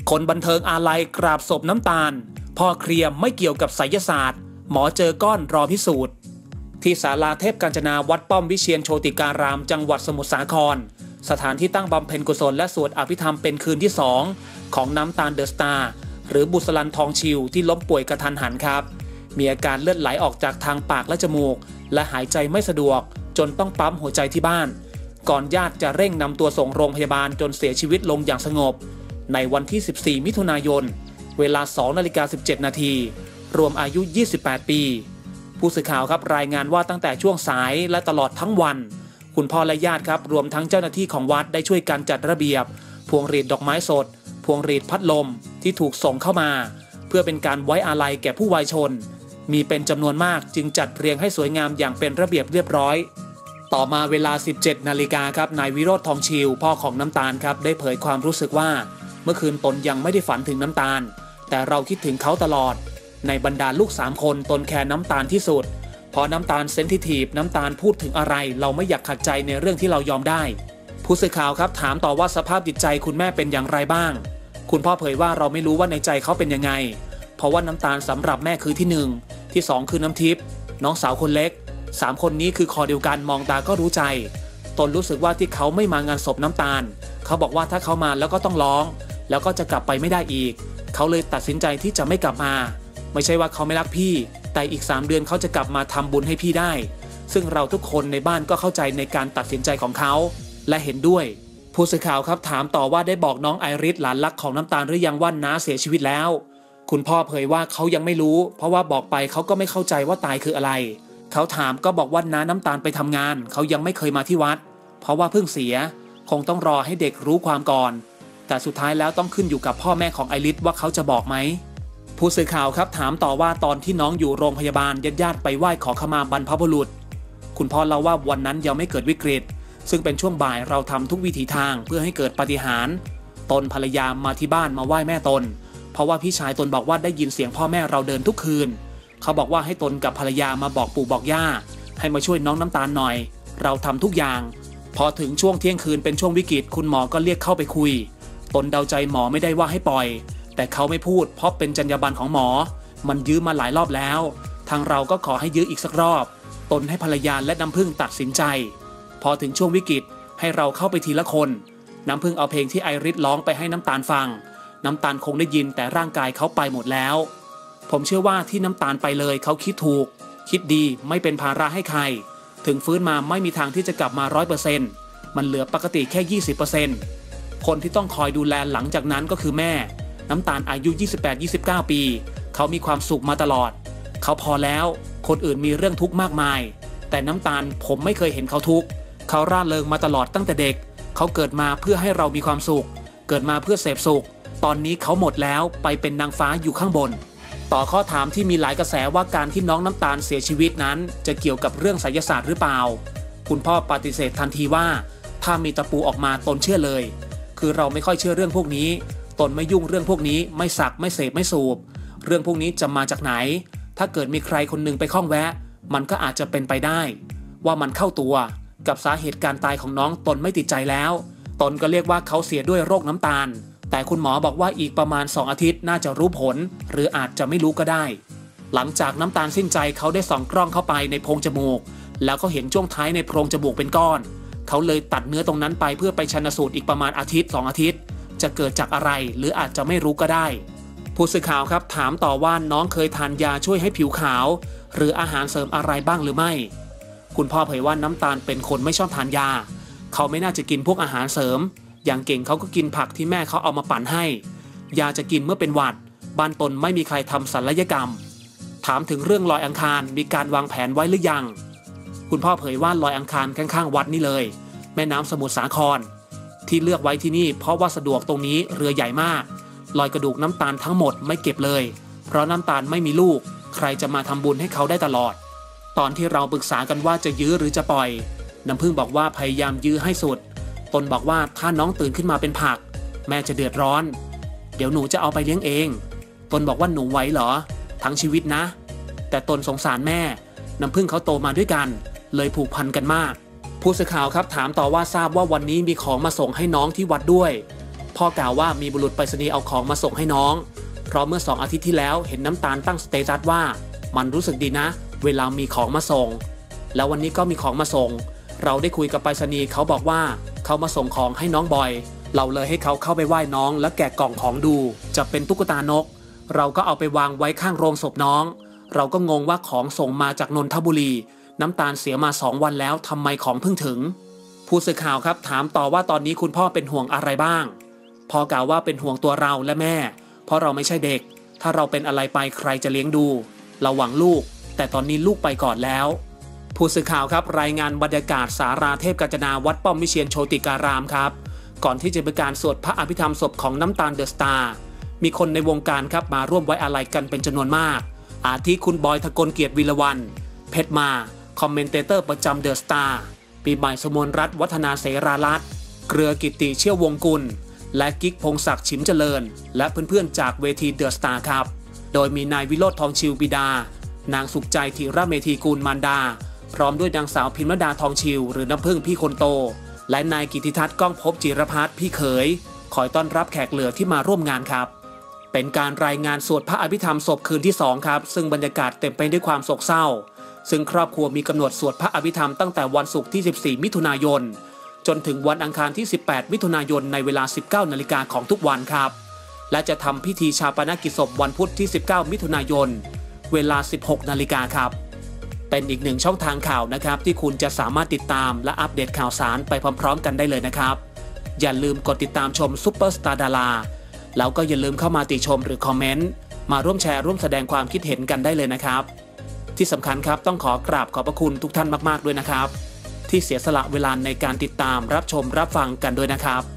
คนบันเทิงอาลัยกราบศพน้ำตาลพ่อเคลียร์ไม่เกี่ยวกับไสยศาสตร์หมอเจอก้อนรอพิสูจน์ที่ศาลาเทพกาญจนาวัดป้อมวิเชียรโชติการามจังหวัดสมุทรสาครสถานที่ตั้งบำเพ็ญกุศลและสวดอภิธรรมเป็นคืนที่2ของน้ำตาลเดอะสตาร์หรือบุษรันทองชิวที่ล้มป่วยกระทันหันครับมีอาการเลือดไหลออกจากทางปากและจมูกและหายใจไม่สะดวกจนต้องปั๊มหัวใจที่บ้านก่อนญาติจะเร่งนำตัวส่งโรงพยาบาลจนเสียชีวิตลงอย่างสงบในวันที่14มิถุนายนเวลา 2:17 นาทีรวมอายุ28ปีผู้สื่อข่าวครับรายงานว่าตั้งแต่ช่วงสายและตลอดทั้งวันคุณพ่อและญาติครับรวมทั้งเจ้าหน้าที่ของวัดได้ช่วยกันจัดระเบียบพวงหรีดดอกไม้สดพวงหรีดพัดลมที่ถูกส่งเข้ามาเพื่อเป็นการไว้อาลัยแก่ผู้วายชนมีเป็นจำนวนมากจึงจัดเรียงให้สวยงามอย่างเป็นระเบียบเรียบร้อยต่อมาเวลา 17 นาฬิกาครับนายวิโรจน์ทองชิวพ่อของน้ำตาลครับได้เผยความรู้สึกว่าเมื่อคืนตนยังไม่ได้ฝันถึงน้ำตาลแต่เราคิดถึงเขาตลอดในบรรดาลูก3คนตนแคร์น้ำตาลที่สุดเพราะน้ำตาลเซนซิทีฟน้ำตาลพูดถึงอะไรเราไม่อยากขัดใจในเรื่องที่เรายอมได้ผู้สื่อข่าวครับถามต่อว่าสภาพจิตใจคุณแม่เป็นอย่างไรบ้างคุณพ่อเผยว่าเราไม่รู้ว่าในใจเขาเป็นยังไงเพราะว่าน้ำตาลสำหรับแม่คือที่1ที่2คือน้ำทิพย์น้องสาวคนเล็ก3คนนี้คือคอเดียวกันมองตาก็รู้ใจตนรู้สึกว่าที่เขาไม่มางานศพน้ำตาลเขาบอกว่าถ้าเขามาแล้วก็ต้องร้องแล้วก็จะกลับไปไม่ได้อีกเขาเลยตัดสินใจที่จะไม่กลับมาไม่ใช่ว่าเขาไม่รักพี่แต่อีก3 เดือนเขาจะกลับมาทำบุญให้พี่ได้ซึ่งเราทุกคนในบ้านก็เข้าใจในการตัดสินใจของเขาและเห็นด้วยผู้สื่อข่าวครับถามต่อว่าได้บอกน้องไอริสหลานรักของน้ำตาลหรือยังว่าน้าเสียชีวิตแล้วคุณพ่อเผยว่าเขายังไม่รู้เพราะว่าบอกไปเขาก็ไม่เข้าใจว่าตายคืออะไรเขาถามก็บอกว่าน้าน้ำตาลไปทำงานเขายังไม่เคยมาที่วัดเพราะว่าเพิ่งเสียคงต้องรอให้เด็กรู้ความก่อนแต่สุดท้ายแล้วต้องขึ้นอยู่กับพ่อแม่ของไอริสว่าเขาจะบอกไหมผู้สื่อข่าวครับถามต่อว่าตอนที่น้องอยู่โรงพยาบาลญาติไปไหว้ขอขมาบรรพบุรุษคุณพ่อเล่าว่าวันนั้นยังไม่เกิดวิกฤตซึ่งเป็นช่วงบ่ายเราทำทุกวิถีทางเพื่อให้เกิดปาฏิหาริย์ตนภรรยามาที่บ้านมาไหว้แม่ตนเพราะว่าพี่ชายตนบอกว่าได้ยินเสียงพ่อแม่เราเดินทุกคืนเขาบอกว่าให้ตนกับภรรยามาบอกปู่บอกย่าให้มาช่วยน้องน้ำตาลหน่อยเราทำทุกอย่างพอถึงช่วงเที่ยงคืนเป็นช่วงวิกฤตคุณหมอก็เรียกเข้าไปคุยตนเดาใจหมอไม่ได้ว่าให้ปล่อยแต่เขาไม่พูดเพราะเป็นจรรยาบรรณของหมอมันยื้อมาหลายรอบแล้วทางเราก็ขอให้ยื้ออีกสักรอบตนให้ภรรยาและน้ำพึ่งตัดสินใจพอถึงช่วงวิกฤตให้เราเข้าไปทีละคนน้ำพึ่งเอาเพลงที่ไอริสร้องไปให้น้ำตาลฟังน้ำตาลคงได้ยินแต่ร่างกายเขาไปหมดแล้วผมเชื่อว่าที่น้ำตาลไปเลยเขาคิดถูกคิดดีไม่เป็นภาระให้ใครถึงฟื้นมาไม่มีทางที่จะกลับมา 100% มันเหลือปกติแค่ 20%คนที่ต้องคอยดูแลหลังจากนั้นก็คือแม่น้ำตาลอายุ 28-29 ปีเขามีความสุขมาตลอดเขาพอแล้วคนอื่นมีเรื่องทุกข์มากมายแต่น้ำตาลผมไม่เคยเห็นเขาทุกข์เขาร่าเริงมาตลอดตั้งแต่เด็กเขาเกิดมาเพื่อให้เรามีความสุขเกิดมาเพื่อเสพสุขตอนนี้เขาหมดแล้วไปเป็นนางฟ้าอยู่ข้างบนต่อข้อถามที่มีหลายกระแสว่าการที่น้องน้ำตาลเสียชีวิตนั้นจะเกี่ยวกับเรื่องไสยศาสตร์หรือเปล่าคุณพ่อปฏิเสธทันทีว่าถ้ามีตะปูออกมาตนเชื่อเลยคือเราไม่ค่อยเชื่อเรื่องพวกนี้ตนไม่ยุ่งเรื่องพวกนี้ไม่สักไม่เสพไม่สูบเรื่องพวกนี้จะมาจากไหนถ้าเกิดมีใครคนหนึ่งไปข้องแวะมันก็อาจจะเป็นไปได้ว่ามันเข้าตัวกับสาเหตุการตายของน้องตนไม่ติดใจแล้วตนก็เรียกว่าเขาเสียด้วยโรคน้ำตาลแต่คุณหมอบอกว่าอีกประมาณ2 อาทิตย์น่าจะรู้ผลหรืออาจจะไม่รู้ก็ได้หลังจากน้ำตาลสิ้นใจเขาได้ส่องกล้องเข้าไปในโพรงจมูกแล้วก็เห็นช่วงท้ายในโพรงจมูกเป็นก้อนเขาเลยตัดเนื้อตรงนั้นไปเพื่อไปชันสูตรอีกประมาณอาทิตย์2 อาทิตย์จะเกิดจากอะไรหรืออาจจะไม่รู้ก็ได้ผู้สื่อข่าวครับถามต่อว่าน้องเคยทานยาช่วยให้ผิวขาวหรืออาหารเสริมอะไรบ้างหรือไม่คุณพ่อเผยว่าน้ำตาลเป็นคนไม่ชอบทานยาเขาไม่น่าจะกินพวกอาหารเสริมอย่างเก่งเขาก็กินผักที่แม่เขาเอามาปั่นให้ยาจะกินเมื่อเป็นหวัดบ้านตนไม่มีใครทำศัลยกรรมถามถึงเรื่องลอยอังคารมีการวางแผนไว้หรือยังคุณพ่อเผยว่าลอยอังคารข้างๆวัดนี่เลยแม่น้ำสมุทรสาครที่เลือกไว้ที่นี่เพราะว่าสะดวกตรงนี้เรือใหญ่มากลอยกระดูกน้ำตาลทั้งหมดไม่เก็บเลยเพราะน้ำตาลไม่มีลูกใครจะมาทำบุญให้เขาได้ตลอดตอนที่เราปรึกษากันว่าจะยื้อหรือจะปล่อยน้ำพึ่งบอกว่าพยายามยื้อให้สุดตนบอกว่าถ้าน้องตื่นขึ้นมาเป็นผักแม่จะเดือดร้อนเดี๋ยวหนูจะเอาไปเลี้ยงเองตนบอกว่าหนูไหวเหรอทั้งชีวิตนะแต่ตนสงสารแม่น้ำพึ่งเขาโตมาด้วยกันเลยผูกพันกันมากผู้สื่อข่าวครับถามต่อว่าทราบว่าวันนี้มีของมาส่งให้น้องที่วัดด้วยพ่อกล่าวว่ามีบุรุษไปรษณีย์เอาของมาส่งให้น้องเพราะเมื่อ2 อาทิตย์ที่แล้วเห็นน้ำตาลตั้งสเตตัสว่ามันรู้สึกดีนะเวลามีของมาส่งแล้ววันนี้ก็มีของมาส่งเราได้คุยกับไปรษณีย์เขาบอกว่าเขามาส่งของให้น้องบอยเราเลยให้เขาเข้าไปไหว้น้องและแกะกล่องของดูจะเป็นตุ๊กตานกเราก็เอาไปวางไว้ข้างโรงศพน้องเราก็งงว่าของส่งมาจากนนทบุรีน้ำตาลเสียมา2 วันแล้วทำไมของเพิ่งถึงผู้สื่อข่าวครับถามต่อว่าตอนนี้คุณพ่อเป็นห่วงอะไรบ้างพ่อกล่าวว่าเป็นห่วงตัวเราและแม่เพราะเราไม่ใช่เด็กถ้าเราเป็นอะไรไปใครจะเลี้ยงดูเราหวังลูกแต่ตอนนี้ลูกไปก่อนแล้วผู้สื่อข่าวครับรายงานบรรยากาศศาลาเทพกาญจนาวัดป้อมวิเชียรโชติการามครับก่อนที่จะเป็นการสวดพระอภิธรรมศพของน้ำตาลเดอะสตาร์มีคนในวงการครับมาร่วมไว้อาลัยกันเป็นจำนวนมากอาทิคุณบอยทกลเกียรติวีรวรรณเพชรมาคอมเมนเตเตอร์ประจำเดอะสตาร์ปีใหม่สมนรัตน์วัฒนาเสรารัตน์เกลือกิติเชี่ยววงกุลและกิ๊กพงศักดิ์ฉิมเจริญและเพื่อนๆจากเวทีเดอะสตาร์ครับโดยมีนายวิโรจน์ทองชิวบิดานางสุขใจธีระเมธีกูลมารดาพร้อมด้วยนางสาวพิมรดาทองชิวหรือน้ำพึ่งพี่คนโตและนายกิติทัศน์ก้องภพจิรพัฒน์พี่เขยคอยต้อนรับแขกเหลือที่มาร่วมงานครับเป็นการรายงานสวดพระอภิธรรมศพคืนที่2ครับซึ่งบรรยากาศเต็มไปด้วยความโศกเศร้าซึ่งครอบครัวมีกำหนดสวดพระอภิธรรมตั้งแต่วันศุกร์ที่14มิถุนายนจนถึงวันอังคารที่18มิถุนายนในเวลา 19 นาฬิกาของทุกวันครับและจะทำพิธีชาปนกิจศพวันพุธที่19มิถุนายนเวลา 16 นาฬิกาครับเป็นอีกหนึ่งช่องทางข่าวนะครับที่คุณจะสามารถติดตามและอัปเดตข่าวสารไปพร้อมๆกันได้เลยนะครับอย่าลืมกดติดตามชมซุปเปอร์สตาร์ดาราแล้วก็อย่าลืมเข้ามาติชมหรือคอมเมนต์มาร่วมแชร์ร่วมแสดงความคิดเห็นกันได้เลยนะครับที่สำคัญครับต้องขอกราบขอบพระคุณทุกท่านมากๆด้วยนะครับที่เสียสละเวลาในการติดตามรับชมรับฟังกันด้วยนะครับ